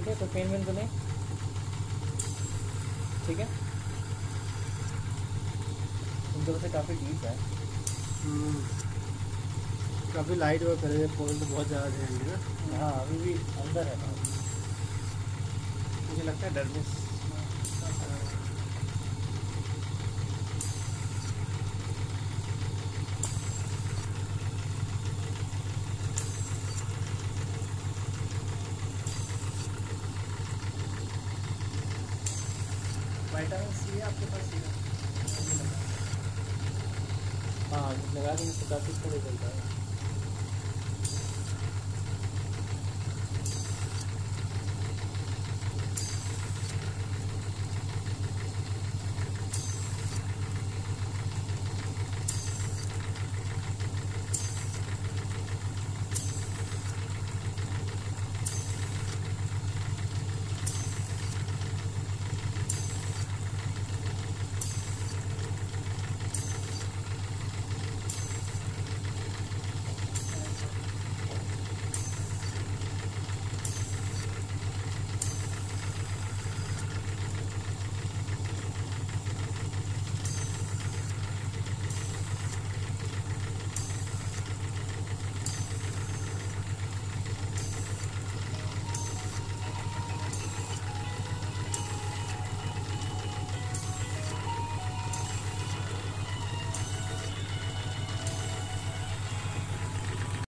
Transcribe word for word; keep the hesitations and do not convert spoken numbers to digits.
ठीक है, कोई पेन वेन तो नहीं? ठीक है, इनके वजह से काफ़ी डीप है। काफ़ी लाइट वर्क करेंगे, पॉइंट तो बहुत ज़्यादा जाएंगे ना। हाँ अभी भी अंदर है ना, मुझे लगता है डरमिस विटामिन सी है आपके पास ही। हाँ लगा के मुझे काफ़ी अच्छा रिजल्ट आया।